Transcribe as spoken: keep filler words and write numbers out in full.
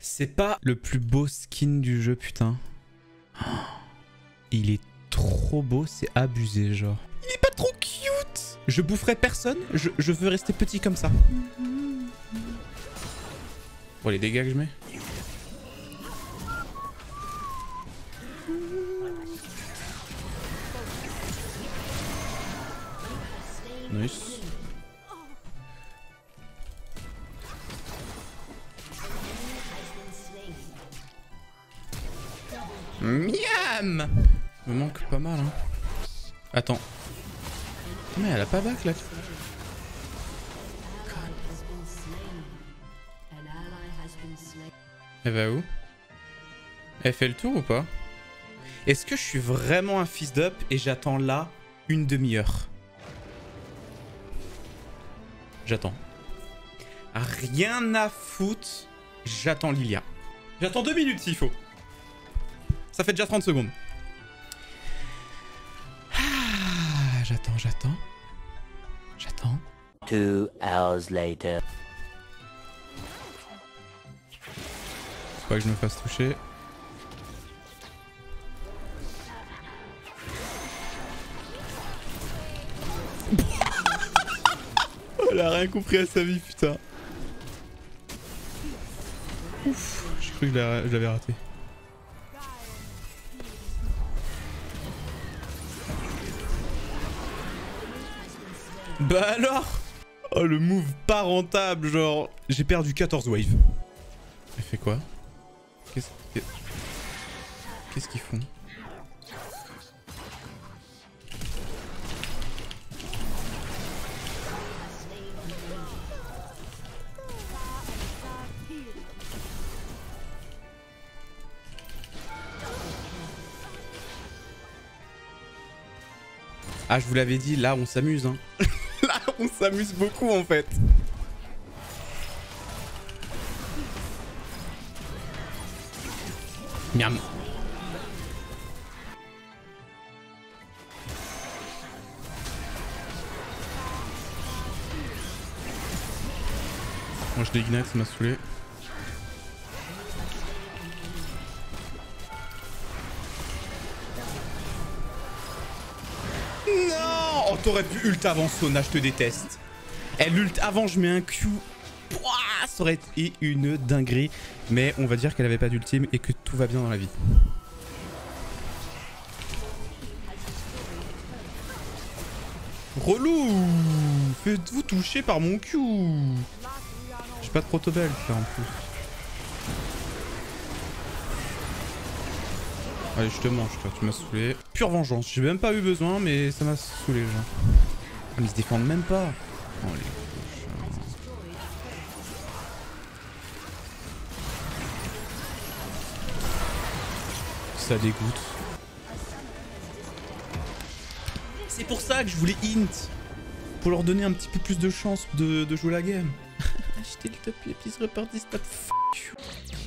C'est pas le plus beau skin du jeu, putain. Oh, il est trop beau, c'est abusé, genre. Il est pas trop cute. Je boufferai personne, je, je veux rester petit comme ça. Bon, les dégâts que je mets. Nice. Miam. Me manque pas mal, hein. Attends. Mais elle a pas back là. Elle va où? Elle fait le tour ou pas? Est-ce que je suis vraiment un fils d'up et j'attends là une demi-heure? J'attends. Rien à foutre. J'attends Lilia. J'attends deux minutes s'il faut. Ça fait déjà trente secondes. Ah, j'attends, j'attends. J'attends. Two hours later. Faut pas que je me fasse toucher. Elle a rien compris à sa vie, putain. Ouf, j'ai cru que je l'avais raté. Bah alors! Oh, le move pas rentable, genre... J'ai perdu quatorze waves. Elle fait quoi? Qu'est-ce Qu'est-ce qu'ils font? Ah, je vous l'avais dit, là on s'amuse, hein. Là on s'amuse beaucoup en fait. Miam. Moi je d'ignite, ça m'a saoulé. Non! Oh, t'aurais pu ult avant Sona, je te déteste. Elle ult avant, je mets un Q. Pouah, ça aurait été une dinguerie. Mais on va dire qu'elle avait pas d'ultime et que tout va bien dans la vie. Relou! Faites-vous toucher par mon Q. J'ai pas de protobelle là en plus. Allez, je te mange, toi, tu m'as saoulé. Pure vengeance, j'ai même pas eu besoin, mais ça m'a saoulé, genre. Oh, ils se défendent même pas. Oh, les cochons. Ça dégoûte. C'est pour ça que je voulais int. Pour leur donner un petit peu plus de chance de, de jouer la game. Achetez le top et puis se repartir, stop. F*** you.